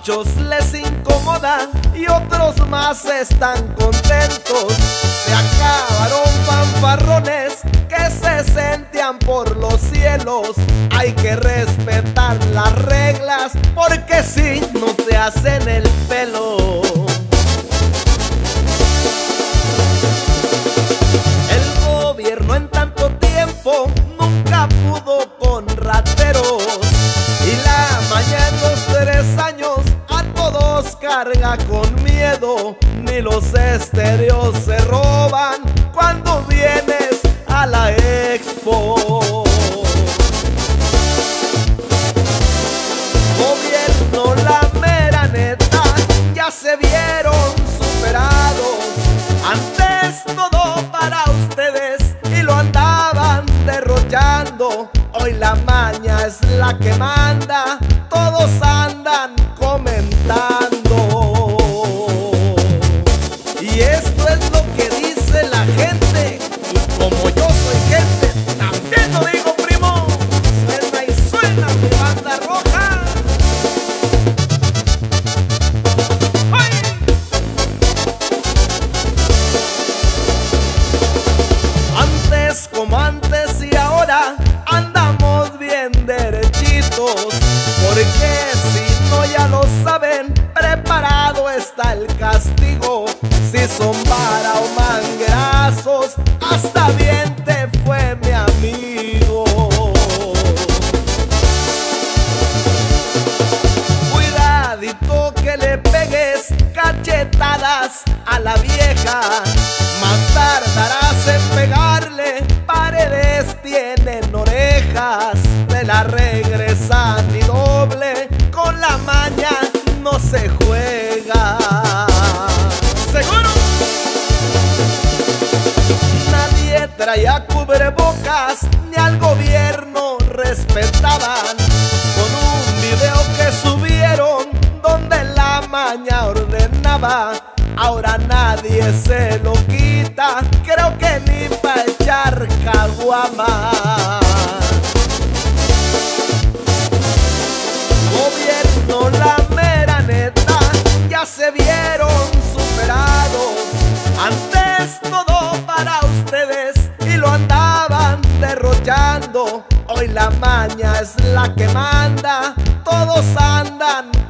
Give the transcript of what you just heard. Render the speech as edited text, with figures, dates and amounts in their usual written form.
muchos les incomoda y otros más están contentos. Se acabaron fanfarrones que se sentían por los cielos. Hay que respetar las reglas porque si no te hacen el pelo. El gobierno en tanto tiempo nunca pudo con rateros y la maña en los 3 años a todos carga con miedo. Ni los estéreos se roban cuando vienes a la expo. Gobierno, la mera neta, ya se vieron superados. Antes todo para ustedes y lo andaban derrochando. Hoy la maña es la que manda, todos andan comentando. Y esto es lo que dice la gente, y como yo soy gente, también lo digo, primo. Suena y suena mi banda roja. ¡Ay! Antes como antes y ahora andamos bien derechitos, porque si no ya lo saben, preparado está el castigo. Si son vara o manguerazos, hasta bien te fue mi amigo. Cuidadito que le pegues cachetadas a la vieja, más tardarás en pegarle, paredes tienen orejas. Te la regresan y doble, con la maña no se juega. ¿Seguro? Nadie traía cubrebocas, ni al gobierno respetaban. Con un video que subieron donde la maña ordenaba, ahora nadie se lo quita, creo que ni pa' echar caguama. Gobierno, la mera neta, ya se vieron superados. Antes todo para ustedes y lo andaban derrochando. Hoy la maña es la que manda, todos andan